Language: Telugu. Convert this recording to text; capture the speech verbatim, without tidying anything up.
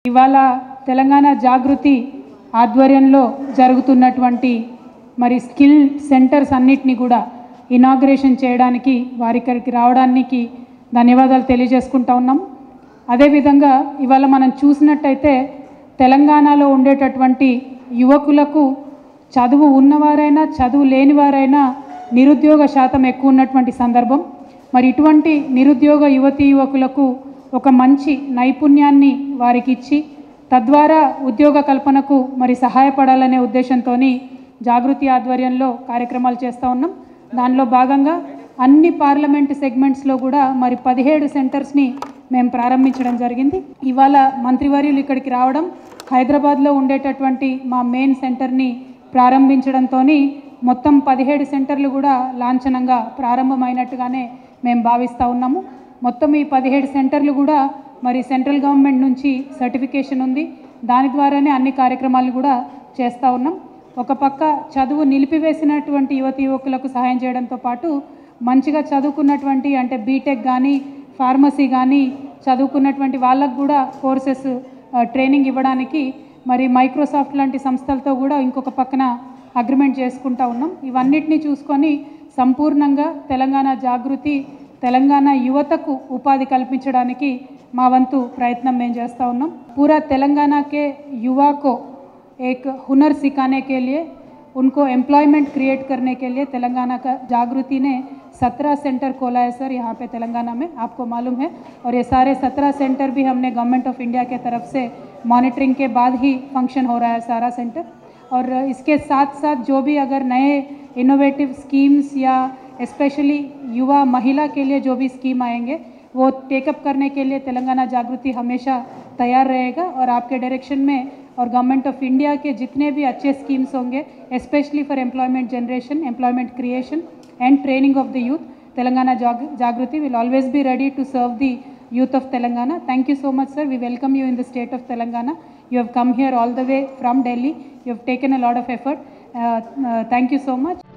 ఇవాళ తెలంగాణ జాగృతి ఆధ్వర్యంలో జరుగుతున్నటువంటి మరి స్కిల్ సెంటర్స్ అన్నిటిని కూడా ఇనాగ్రేషన్ చేయడానికి వారి ఇక్కడికి రావడానికి ధన్యవాదాలు తెలియజేసుకుంటా ఉన్నాం. అదేవిధంగా ఇవాళ మనం చూసినట్టయితే తెలంగాణలో ఉండేటటువంటి యువకులకు చదువు ఉన్నవారైనా చదువు లేనివారైనా నిరుద్యోగ శాతం ఎక్కువ ఉన్నటువంటి సందర్భం. మరి ఇటువంటి నిరుద్యోగ యువతీ యువకులకు ఒక మంచి నైపుణ్యాన్ని వారికి ఇచ్చి తద్వారా ఉద్యోగ కల్పనకు మరి సహాయపడాలనే ఉద్దేశంతో జాగృతి ఆధ్వర్యంలో కార్యక్రమాలు చేస్తూ ఉన్నాం. దానిలో భాగంగా అన్ని పార్లమెంటు సెగ్మెంట్స్లో కూడా మరి పదిహేడు సెంటర్స్ని మేము ప్రారంభించడం జరిగింది. ఇవాళ మంత్రివర్యులు ఇక్కడికి రావడం, హైదరాబాద్లో ఉండేటటువంటి మా మెయిన్ సెంటర్ని ప్రారంభించడంతో మొత్తం పదిహేడు సెంటర్లు కూడా లాంఛనంగా ప్రారంభమైనట్టుగానే మేము భావిస్తూ ఉన్నాము. మొత్తం ఈ పదిహేడు సెంటర్లు కూడా మరి సెంట్రల్ గవర్నమెంట్ నుంచి సర్టిఫికేషన్ ఉంది. దాని ద్వారానే అన్ని కార్యక్రమాలు కూడా చేస్తూ ఉన్నాం. ఒక పక్క చదువు నిలిపివేసినటువంటి యువతి యువకులకు సహాయం చేయడంతో పాటు మంచిగా చదువుకున్నటువంటి అంటే బీటెక్ కానీ ఫార్మసీ కానీ చదువుకున్నటువంటి వాళ్ళకు కూడా కోర్సెస్ ట్రైనింగ్ ఇవ్వడానికి మరి మైక్రోసాఫ్ట్ లాంటి సంస్థలతో కూడా ఇంకొక పక్కన అగ్రిమెంట్ చేసుకుంటూ ఉన్నాం. ఇవన్నిటిని చూసుకొని సంపూర్ణంగా తెలంగాణ జాగృతి తెలంగాణ యువతకు ఉపాధి కల్పించడానికి మా వంతు ప్రయత్నం మేము చేస్తూ ఉన్నాం. పూరా तेलंगाना के युवा को एक हुनर सिखाने के लिए उनको एम्प्लॉयमेंट क्रिएट करने के लिए तेलंगाना का जागृति ने सत्रह सेंटर खोला है सर यहाँ पे तेलंगाना में, आपको मालूम है. और ये सारे सत्रह सेंटर भी हमने गवर्नमेंट ऑफ इंडिया के तरफ से मॉनिटरिंग के बाद ही फंक्शन हो रहा है सारा सेंटर. और इसके साथ साथ जो भी अगर नए इनोवेटिव स्कीम्स या स्पेशली युवा महिला के लिए जो भी स्कीम आएंगे वो टेकअप करने के लिए तेलंगाना जागृति हमेशा तैयार रहेगा. और आपके डायरेक्शन में और गवर्नमेंट ऑफ इंडिया के जितने भी अच्छे स्कीम्स होंगे specially for employment generation, employment creation and training of the youth, Telangana Jagruthi will always be ready to serve the youth of Telangana. Thank you so much sir. We welcome you in the state of Telangana. You have come here all the way from Delhi. You have taken a lot of effort. Uh, uh, thank you so much.